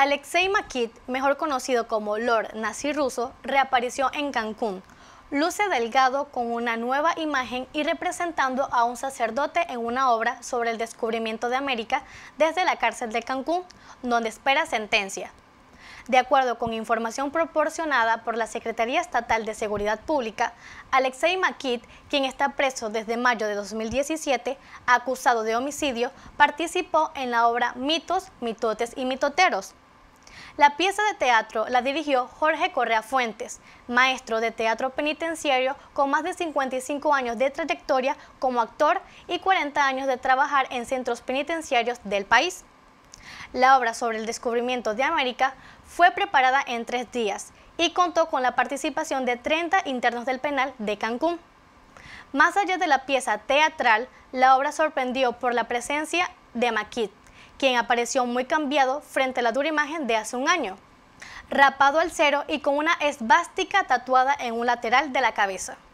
Alexei Makit, mejor conocido como Lord Nazi ruso, reapareció en Cancún. Luce delgado con una nueva imagen y representando a un sacerdote en una obra sobre el descubrimiento de América desde la cárcel de Cancún, donde espera sentencia. De acuerdo con información proporcionada por la Secretaría Estatal de Seguridad Pública, Alexei Makit, quien está preso desde mayo de 2017, acusado de homicidio, participó en la obra Mitos, Mitotes y Mitoteros. La pieza de teatro la dirigió Jorge Correa Fuentes, maestro de teatro penitenciario con más de 55 años de trayectoria como actor y 40 años de trabajar en centros penitenciarios del país. La obra sobre el descubrimiento de América fue preparada en 3 días y contó con la participación de 30 internos del penal de Cancún. Más allá de la pieza teatral, la obra sorprendió por la presencia de Makit, quien apareció muy cambiado frente a la dura imagen de hace un año, rapado al cero y con una esvástica tatuada en un lateral de la cabeza.